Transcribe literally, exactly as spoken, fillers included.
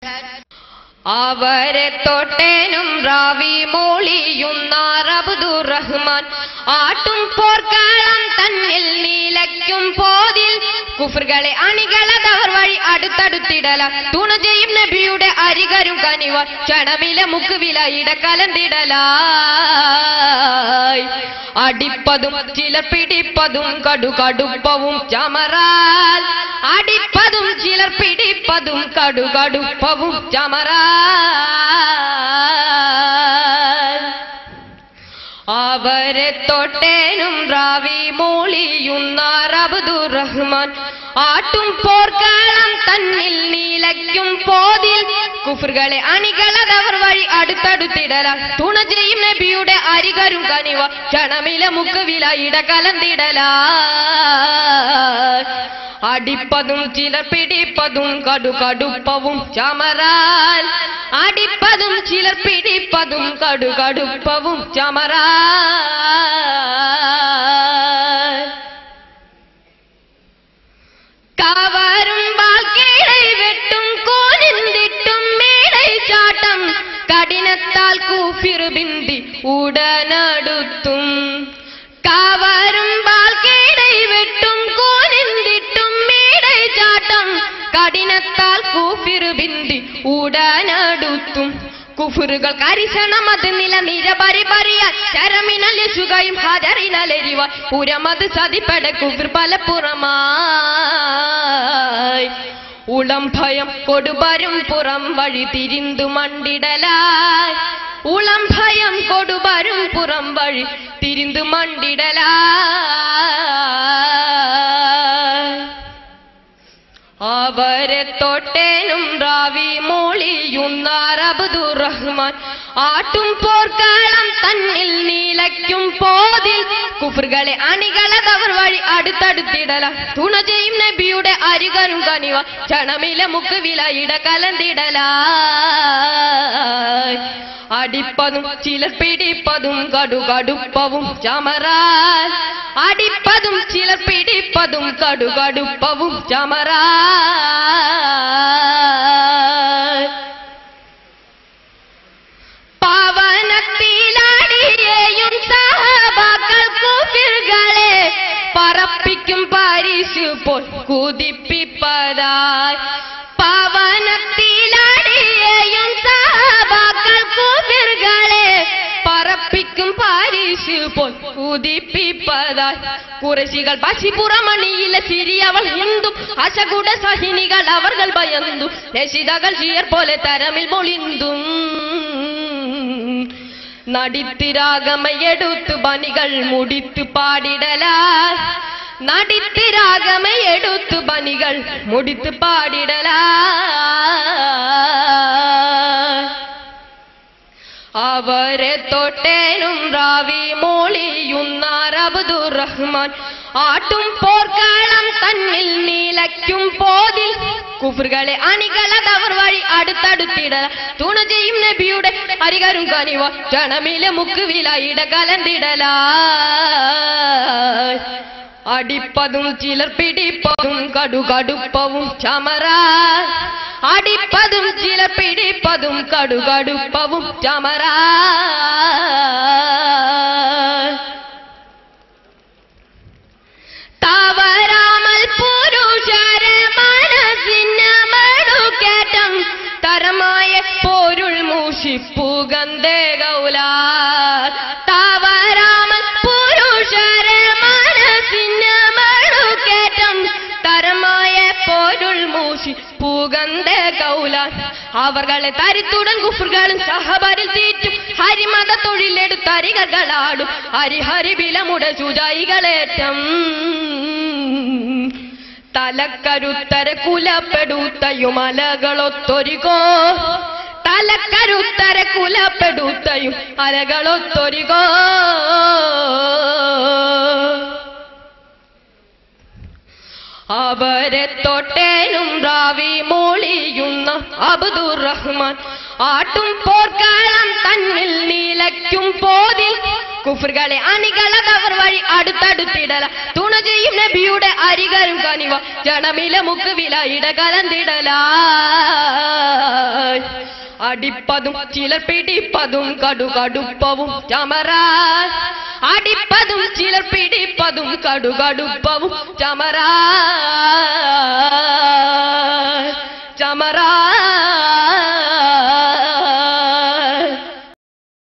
അവരെ തൊട്ടേനും റാവി മൂളിയുന്നാർ അബ്ദുറഹ്മാൻ ആട്ടും പോർക്കാളം തന്നിൽ നീലയ്ക്കും പോതിൽ കുഫറുകളെ അണികളതവർ വഴി അടുത്തടുത്തിടല തുണ ചെയ്യും നബിയുടെ അരികരും കനിവ ക്ഷണമില മുക്കുവില ഇടകലന്തിടലായി അടിപ്പതും ചിലർ പിടിപ്പതും കടുകടുപ്പവും ചമറാൽ അടിപ്പതും ചിലർ പിടിപ്പതും കടുകടുപ്പവും ചമറാൽ അവരെ തൊട്ടേനും റാവി മൂളിയുന്നാർ അബ്ദുറഹ്മാൻ ആട്ടും പോർക്കാളം തന്നിൽ നീലയ്ക്കും പോതിൽ കുഫറുകളെ അണികളതവർ വഴി അടുത്തടുത്തിടല തുണ ചെയ്യും നബിയുടെ അരികരും കനിവ ക്ഷണമില മുക്കുവില ഇടകലന്തിടല അടിപ്പതും ചിലർ പിടിപ്പതും കടുകടുപ്പവും ചമറാൽ അടിപ്പതും ചിലർ പിടിപ്പതും കടുകടുപ്പവും ചമറാൽ കവരും വാൾക്കീഴை വെട്ടും കോനിന്തിട്ടും മേടை ചാട്ടം കഠിനത്താൽ കൂഫിർ ബിന്ദി ഉടനടുത്തും കവരും വാൾക്കീഴை വെട്ടും കോനിന്തിട്ടും മേടை ചാട്ടം കഠിനത്താൽ കൂഫിർ ബിന്ദി ഉടനടുത്തും കുഫറുകൾ കരിശണമത് നില നിരപരിപറിയാൻ ശരമിനലിശുകയും ഹജറിനലെരിവ പുരമത് സതിപ്പെട കുഫർ പലപ്പുറമായി ഉളം ഭയം കൊടുപരും പുറം വഴി തിരിന്തു മണ്ടിടലായി ഉളം ഭയം കൊടുപരും പുറം വഴി തിരിന്തു മണ്ടിടലായി അവരെ തൊട്ടേനും റാവി മൂളിയുന്നാർ അബ്ദുറഹ്മാൻ ആട്ടും പോർക്കാളം തന്നിൽ നീലയ്ക്കും പോതിൽ കുഫറുകളെ അണികളതവർ വഴി അടുത്തടുത്തിടല തുണ ചെയ്യും നബിയുടെ അരികരും കനിവ ക്ഷണമില മുക്കുവില ഇടകലന്തിടല അടിപ്പതും ചിലർ പിടിപ്പതും കടുകടുപ്പവും ചമറാൽ അടിപ്പതും ചിലർ പിടിപ്പതും കടുകടുപ്പവും ചമറാൽ പാവനത്തിലാടിയേയും സഹബാക്കൾ കുഫറുകളെ പറപ്പിക്കും പാരിശു പോൽ കുതിപ്പിപ്പതായി പാവനത്തിലാടിയേയും സഹബാക്കൾ കുഫറുകളെ പറപ്പിക്കും പാരിശു പോൽ കുതിപ്പിപ്പതായി കുറശികൾ പശിപുറമണിയിലെ ചിരിയവൾ ഹിന്ദു അശകുട സഹിനികൾ അവർകൾ ഭയന്തു രശിതകൾ ഷിയർ പോലെ തരമിൽ മൊളിന്തും നടിത്തിരാഗമയെടുത്തു ബനികൾ മുടിത്തു പാടിടലാൽ നടിത്തിരാഗമയെടുത്തു ബനികൾ മുടിത്തു പാടിടലാൽ അവരെ തൊട്ടേനും റാവി മൂളിയുന്നാർ അബ്ദുറഹ്മാൻ ആട്ടും പോർക്കാളം തന്നിൽ നീലയ്ക്കും പോതിൽ കുഫറുകളെ അണികളതവർ വഴി അടുത്തടുത്തിടല തുണ ചെയ്യും നബിയുടെ അരികരും കനിവ ക്ഷണമില മുക്കുവില ഇടകലന്തിടല അടിപ്പതും ചിലർ പിടിപ്പതും കടുകടുപ്പവും ചമറാൽ അടിപ്പതും ചിലർ പിടിപ്പതും കടുകടുപ്പവും ചമറാൽ താവരാമൽ പുരുഷരെ മനസ്സിനമടുക്കേറ്റം തരമായ പോരുൾ മൂഷിപ്പുഗന്ധേ ഗൗലാൽ താവരാമൽ പുരുഷരെ മനസ്സിനമടുക്കേറ്റം തരമായ പോരുൾ മൂഷി പൂഗന്ധ കൗലാൽ അവർകളെ തരിത്തുടൻ കുഫറുകളും സഹബരിൽ തീറ്റും ഹരിമത തൊഴിലെടുത്തരികളാടും ഹരിഹരി ബിലമുട ചുജായികളേറ്റം തലക്കരുത്തര കുലപ്പെടുത്തയും അലകളൊത്തൊരികോ തലക്കരുത്തര കുലപ്പെടുത്തയും അലകളൊത്തൊരികോ അവരെ തൊട്ടേനും റാവി മൂളിയുന്ന അബ്ദുറഹ്മാൻ ആട്ടും പോർക്കാളം തന്നിൽ നീലയ്ക്കും പോതിൽ കുഫറുകളെ അണികളതവർ വഴി അടുത്തടുത്തിടല തുണ ചെയ്യും നബിയുടെ അരികരും കനിവ ജനമില മുക്കുവില ഇടകലന്തിടല അടിപ്പതും ചിലർ പിടിപ്പതും കടുകടുപ്പവും ചമരാ അടിപ്പതും ചിലർ പിടിപ്പതും കടുകടുപ്പവും ചമരാ ചമരാ